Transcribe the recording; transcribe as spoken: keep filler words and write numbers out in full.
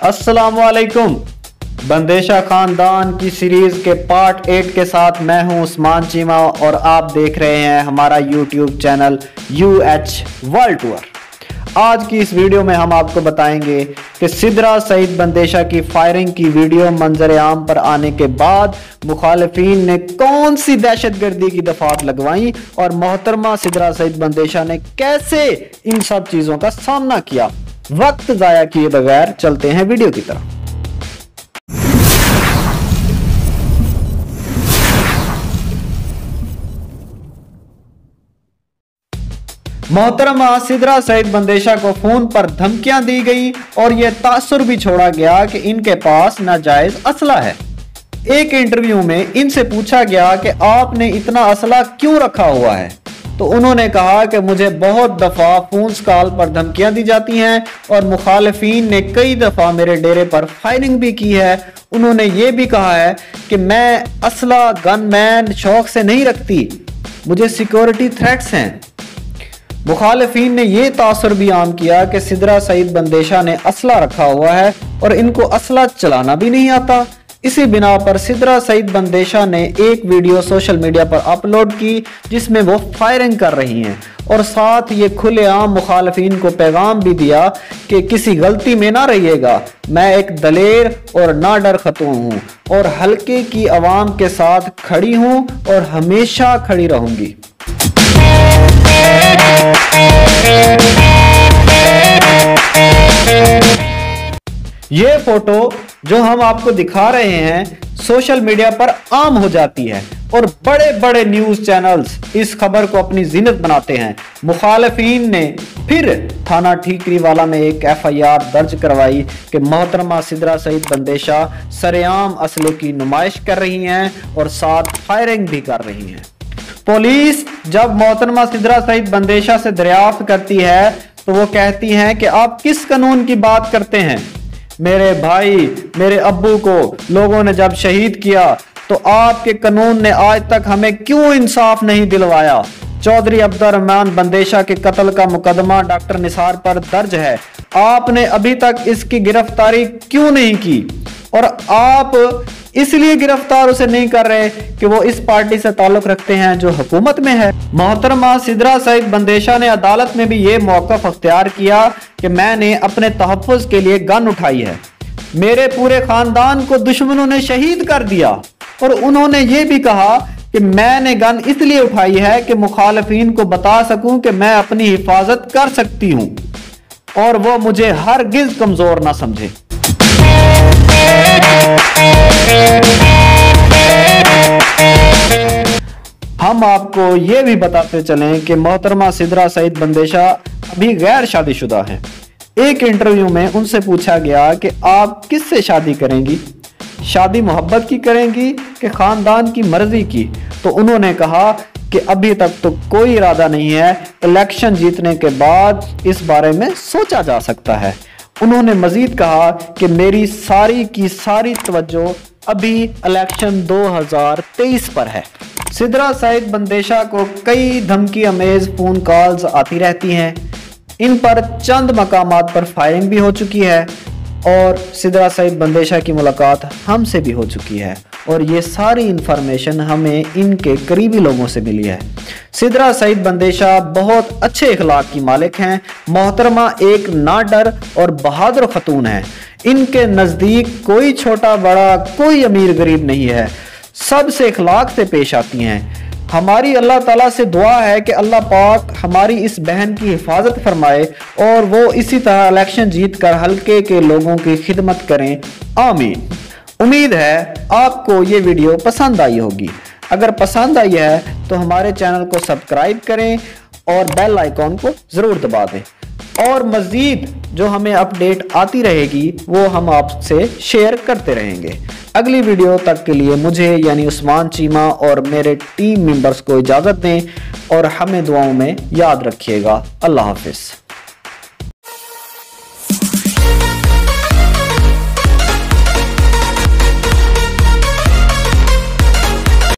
अस्सलामुअलैकुम। बंदेशा खानदान की सीरीज के पार्ट एट के साथ मैं हूं उस्मान चीमा और आप देख रहे हैं हमारा YouTube channel U H world tour. आज की इस वीडियो में हम आपको बताएंगे कि सिद्रा सईद बंदेशा की फायरिंग की वीडियो मंजर आम पर आने के बाद मुखालिफिन ने कौन सी दहशतगर्दी की दफात लगवाई और मोहतरमा सिद्रा सईद बंदेशा ने कैसे इन सब चीजों का सामना किया। वक्त जाया किए बगैर चलते हैं वीडियो की तरफ। मोहतरमा सिद्रा सईद बंदेशा को फोन पर धमकियां दी गई और यह तासुर भी छोड़ा गया कि इनके पास नाजायज असला है। एक इंटरव्यू में इनसे पूछा गया कि आपने इतना असला क्यों रखा हुआ है, तो उन्होंने कहा कि मुझे बहुत दफा फोन कॉल पर धमकियां दी जाती हैं और मुखालिफिन ने कई दफा मेरे डेरे पर फायरिंग भी की है। उन्होंने ये भी कहा है कि मैं असला गनमैन शौक से नहीं रखती, मुझे सिक्योरिटी थ्रेट्स हैं। मुखालिफिन ने यह तासुर भी आम किया कि सिद्रा सईद बंदेशा ने असला रखा हुआ है और इनको असला चलाना भी नहीं आता। इसी बिना पर सिद्रा सईद बंदेशा ने एक वीडियो सोशल मीडिया पर अपलोड की जिसमें वो फायरिंग कर रही हैं और साथ ये खुलेआम मुखालिफिन को पैगाम भी दिया कि किसी गलती में ना रहिएगा, मैं एक दलेर और ना डर खतून हूँ और हल्के की आवाम के साथ खड़ी हूँ और हमेशा खड़ी रहूंगी। ये फोटो जो हम आपको दिखा रहे हैं सोशल मीडिया पर आम हो जाती है और बड़े बड़े न्यूज चैनल्स इस खबर को अपनी जीनत बनाते हैं। मुखालिफिन ने फिर थाना ठीकरी वाला में एक एफ आई आर दर्ज करवाई कि मोहतरमा सिद्रा सईद बंदेशा सरेआम असले की नुमाइश कर रही हैं और साथ फायरिंग भी कर रही हैं। पुलिस जब मोहतरमा सिद्रा सईद बंदेशा से दरियाफ्त करती है तो वो कहती हैं कि आप किस कानून की बात करते हैं, मेरे भाई मेरे अब्बू को लोगों ने जब शहीद किया तो आपके कानून ने आज तक हमें क्यों इंसाफ नहीं दिलवाया। चौधरी अब्दुर्रहमान बंदेशा के कत्ल का मुकदमा डॉक्टर निसार पर दर्ज है, आपने अभी तक इसकी गिरफ्तारी क्यों नहीं की और आप इसलिए गिरफ्तार उसे नहीं कर रहे कि वो इस पार्टी से ताल्लुक रखते हैं जो हुकूमत में है। मोहतरमा सिद्रा सईद बंदेशा ने अदालत में भी ये मौक़िफ़ अख्तियार किया कि मैंने अपने तहफ़्फ़ुज़ के लिए गन उठाई है, मेरे पूरे खानदान को दुश्मनों ने शहीद कर दिया और उन्होंने ये भी कहा कि मैंने गन इसलिए उठाई है कि मुखालिफिन को बता सकूं कि मैं अपनी हिफाजत कर सकती हूं और वो मुझे हरगिज़ कमजोर ना समझे। हम आपको ये भी बताते चलें कि मोहतरमा सिद्रा सईद बंदेशा अभी गैर शादीशुदा हैं। एक इंटरव्यू में उनसे पूछा गया कि आप किससे शादी करेंगी, शादी मोहब्बत की करेंगी कि खानदान की मर्जी की, तो उन्होंने कहा कि अभी तक तो कोई इरादा नहीं है, इलेक्शन जीतने के बाद इस बारे में सोचा जा सकता है। उन्होंने मजीद कहा कि मेरी सारी की सारी तवज्जो अभी इलेक्शन दो हज़ार तेईस पर है। सिद्रा सईद बंदेशा को कई धमकी अमेज फोन कॉल्स आती रहती हैं, इन पर चंद मकामात पर फायरिंग भी हो चुकी है और सिद्रा सईद बंदेशा की मुलाकात हमसे भी हो चुकी है और ये सारी इंफॉर्मेशन हमें इनके करीबी लोगों से मिली है। सिद्रा सईद बंदेशा बहुत अच्छे इखलाक की मालिक हैं। मोहतरमा एक ना डर और बहादुर खतून है। इनके नज़दीक कोई छोटा बड़ा कोई अमीर गरीब नहीं है, सबसे इखलाक से पेश आती हैं। हमारी अल्लाह ताला से दुआ है कि अल्लाह पाक हमारी इस बहन की हिफाजत फरमाए और वो इसी तरह इलेक्शन जीत कर हल्के के लोगों की खिदमत करें, आमीन। उम्मीद है आपको ये वीडियो पसंद आई होगी। अगर पसंद आई है तो हमारे चैनल को सब्सक्राइब करें और बेल आइकॉन को ज़रूर दबा दें और मज़ीद जो हमें अपडेट आती रहेगी वो हम आपसे शेयर करते रहेंगे। अगली वीडियो तक के लिए मुझे यानी उस्मान चीमा और मेरे टीम मेंबर्स को इजाज़त दें और हमें दुआओं में याद रखिएगा। अल्लाह हाफिज़।